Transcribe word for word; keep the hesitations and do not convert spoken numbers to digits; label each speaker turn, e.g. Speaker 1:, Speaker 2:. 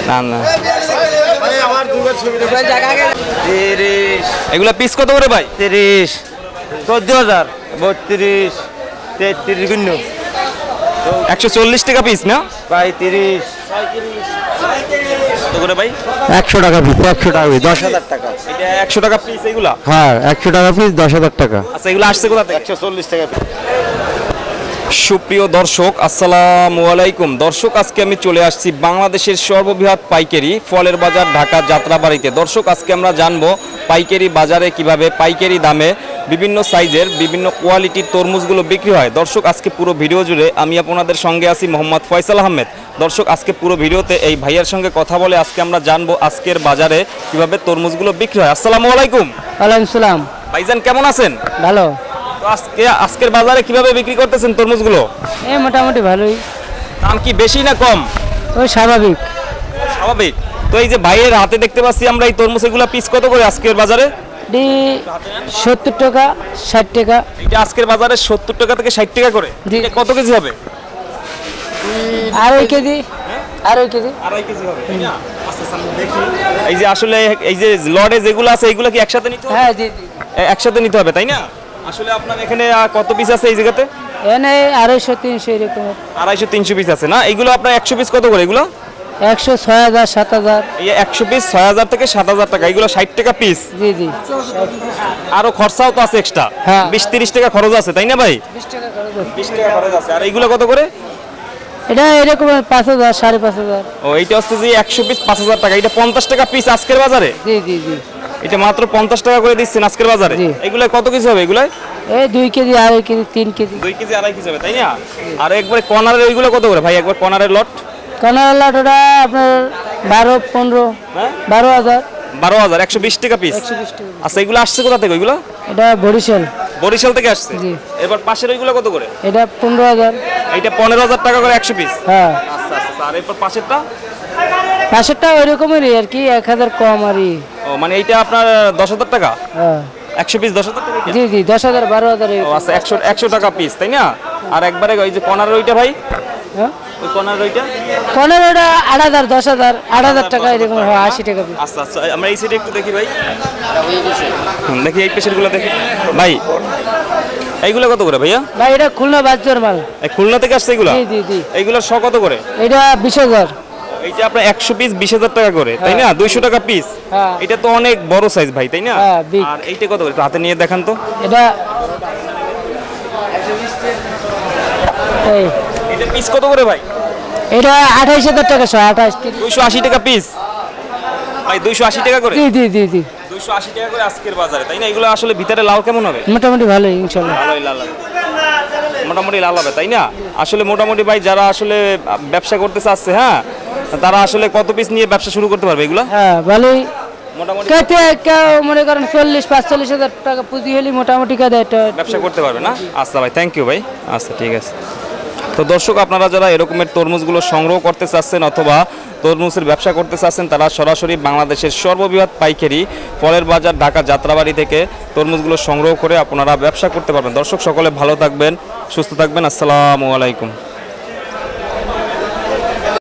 Speaker 1: না না এগুলা পিস কত করে ভাই?
Speaker 2: তিরিশ, চোদ্দ হাজার, বত্রিশ, তেত্রিশ, শূন্য
Speaker 1: একশো চল্লিশ টাকা পিস না
Speaker 2: ভাই, তিরিশ
Speaker 1: কত করে ভাই?
Speaker 3: একশো টাকা পিস, একশো টাকা পিস, দশ হাজার টাকা।
Speaker 1: এটা একশো টাকা পিস এগুলা?
Speaker 3: হ্যাঁ, একশো টাকা পিস, দশ হাজার টাকা।
Speaker 1: আচ্ছা, এগুলো আসছে কোথা থেকে?
Speaker 2: একশো চল্লিশ টাকা।
Speaker 1: সুপ্রিয় দর্শক, আসসালামু আলাইকুম। দর্শক, আজকে আমি চলে আসছি বাংলাদেশের সর্ববৃহৎ পাইকারি ফলের বাজার ঢাকা যাত্রাবাড়িতে। দর্শক, আজকে আমরা জানবো পাইকারি বাজারে কিভাবে পাইকারি দামে বিভিন্ন সাইজের বিভিন্ন কোয়ালিটির তরমুজগুলো বিক্রি হয়। দর্শক, আজকে পুরো ভিডিও জুড়ে আমি আপনাদের সঙ্গে আছি মোহাম্মদ ফয়সাল আহমেদ। দর্শক, আজকে পুরো ভিডিওতে এই ভাইয়ের সঙ্গে কথা বলে আজকে আমরা জানবো আজকের বাজারে কিভাবে তরমুজগুলো বিক্রি হয়। আসসালামু আলাইকুম।
Speaker 4: ওয়ালাইকুম সালাম।
Speaker 1: ভাইজান কেমন আছেন?
Speaker 4: ভালো।
Speaker 1: তো আজকে আজকের বাজারে কিভাবে বিক্রি করতেছেন তরমুজগুলো?
Speaker 4: এই মোটামুটি ভালোই।
Speaker 1: দাম কি বেশি না কম?
Speaker 4: ওই স্বাভাবিক।
Speaker 1: স্বাভাবিক। তো এই যে ভাইয়ের হাতে দেখতে পাচ্ছি আমরা এই তরমুজ, এগুলো পিস কত করে আজকের বাজারে?
Speaker 4: ডি সত্তর টাকা, ষাট টাকা।
Speaker 1: এটা আজকের বাজারে সত্তর টাকা থেকে ষাট টাকা করে।
Speaker 4: জি।
Speaker 1: এটা কত কেজি হবে?
Speaker 4: আড়াই কেজি। আড়াই কেজি।
Speaker 1: আড়াই কেজি হবে, তাই না? আচ্ছা, সামনে দেখি। এই যে আসলে এই যে লটে যেগুলো আছে এগুলো কি একসাথে নিতে হবে?
Speaker 4: হ্যাঁ, জি জি।
Speaker 1: এ- একসাথে নিতে হবে, তাই না? আসলে আপনার এখানে আহ, কত পিস আছে এই জায়গাতে?
Speaker 4: এনে আড়াইশো তিনশো এরকম।
Speaker 1: আড়াইশো তিনশো পিস আছে না? এগুলো আপনার একশো পিস কত করে এগুলো?
Speaker 4: একশো ছয় হাজার, সাত হাজার।
Speaker 1: এই একশো পিস ছয় হাজার থেকে সাত হাজার টাকা। এগুলো ষাট টাকা পিস।
Speaker 4: জি জি।
Speaker 1: আরো খরচাও তো আছে এক্সট্রা।
Speaker 4: হ্যাঁ।
Speaker 1: বিশ তিরিশ টাকা খরচ আছে, তাই না ভাই?
Speaker 4: বিশ টাকা খরচ আছে।
Speaker 1: বিশ টাকা খরচ আছে। আর এইগুলো কত করে?
Speaker 4: এটা এরকম পাঁচ হাজার, সাড়ে পাঁচ হাজার।
Speaker 1: ও, এইটা হচ্ছে যে একশো পিস পাঁচ হাজার টাকা। এটা পঞ্চাশ টাকা পিস আজকের বাজারে।
Speaker 4: জি জি জি।
Speaker 1: এটা মাত্র পঞ্চাশ টাকা করে দিচ্ছেন আজকের বাজারে।
Speaker 4: জি।
Speaker 1: এগুলো কত কেজি হবে এগুলো?
Speaker 4: এই দুই কেজি, আড়াই কেজি, তিন কেজি।
Speaker 1: দুই কেজি আড়াই কেজি হবে, তাই না? আর একবার কর্নারের ওইগুলো কত করে ভাই? একবার কর্নারের লট
Speaker 4: কানাড়া লাট ওটা আপনার বারো, পনেরো,
Speaker 1: হ্যাঁ
Speaker 4: বারো হাজার।
Speaker 1: বারো হাজার একশো বিশ টাকা পিস।
Speaker 4: একশো বিশ টাকা।
Speaker 1: আচ্ছা, এগুলো আসছে কোথা থেকে ওইগুলো?
Speaker 4: এটা বরিশাল।
Speaker 1: বরিশাল থেকে আসছে।
Speaker 4: জি।
Speaker 1: এবার পাশের ওইগুলো কত করে?
Speaker 4: এটা পনেরো হাজার।
Speaker 1: এইটা পনেরো হাজার টাকা করে একশো পিস।
Speaker 4: হ্যাঁ।
Speaker 1: আচ্ছা আচ্ছা। আর এরপর পাশেরটা?
Speaker 4: পাঁচশোটা ওই রকমেরই আর কি, এক হাজার কম আর কি।
Speaker 1: ও, মানে এইটা আপনার দশ হাজার টাকা।
Speaker 4: হ্যাঁ।
Speaker 1: একশো পিস দশ হাজার টাকা এটা?
Speaker 4: জি জি, দশ হাজার, বারো হাজার।
Speaker 1: ও আচ্ছা, একশো একশো টাকা পিস, তাই না? আর একবারে ওই যে কর্নারের ওইটা ভাই,
Speaker 4: হ্যাঁ,
Speaker 1: ওই কর্নারের ওইটা
Speaker 4: পনেরোটা আট হাজার, দশ হাজার, আট হাজার টাকা এরকম হয়, আশি টাকা পিস।
Speaker 1: আচ্ছা আচ্ছা। আমরা এই সাইডে একটু দেখি ভাই। হুম, দেখি এই পেশেন্টগুলো দেখি ভাই। এইগুলো কত করে ভাইয়া?
Speaker 4: ভাই এটা খুলনা বাজার মাল।
Speaker 1: এই খুলনা থেকে আসছে এগুলো?
Speaker 4: জি জি জি।
Speaker 1: এইগুলোর শ কত করে?
Speaker 4: এটা বিশ হাজার।
Speaker 1: এইটা আপনার একশো পিস বিশ হাজার টাকা করে, তাই না? দুইশো টাকা পিস।
Speaker 4: হ্যাঁ।
Speaker 1: এটা তো অনেক বড় সাইজ ভাই, তাই না?
Speaker 4: হ্যাঁ, big।
Speaker 1: আর এইটা কত করে? একটু হাতে নিয়ে দেখান তো।
Speaker 4: এটা এই
Speaker 1: এটা পিস কত করে ভাই?
Speaker 4: এটা আঠাইশ হাজার টাকা, শো আঠাইশ।
Speaker 1: দুইশো আশি টাকা পিস ভাই, দুইশো আশি টাকা করে।
Speaker 4: জি জি জি জি।
Speaker 1: দুইশো আশি টাকা করে আজকের বাজারে, তাই না? এগুলো আসলে ভিতরে লাল কেমন হবে?
Speaker 4: মোটামুটি ভালোই ইনশাল্লাহ।
Speaker 1: ভালোই লাল হবে, মোটামুটি লাল হবে, তাই না? আসলে মোটামুটি ভাই যারা আসলে ব্যবসা করতে চাচ্ছে, হ্যাঁ, তারা আসলে কত পিস নিয়ে ব্যবসা শুরু করতে পারবে এগুলো?
Speaker 4: হ্যাঁ, ভালোই।
Speaker 1: মোটামুটি
Speaker 4: কেটে কেউ মনে করেন চল্লিশ পাঁচচল্লিশ হাজার টাকা পুঁজি হলে মোটামুটি কাজে এটা
Speaker 1: ব্যবসা করতে পারবে না? আচ্ছা ভাই, থ্যাংক ইউ ভাই। আচ্ছা, ঠিক আছে। তো দর্শক, আপনারা যারা এরকমের তরমুজগুলো সংগ্রহ করতে চাচ্ছেন অথবা তরমুজের ব্যবসা করতে চাচ্ছেন, তারা সরাসরি বাংলাদেশের সর্ববৃহৎ পাইকারি ফলের বাজার ঢাকা যাত্রাবাড়ি থেকে তরমুজগুলো সংগ্রহ করে আপনারা ব্যবসা করতে পারবেন। দর্শক, সকলে ভালো থাকবেন, সুস্থ থাকবেন। আসসালামু আলাইকুম।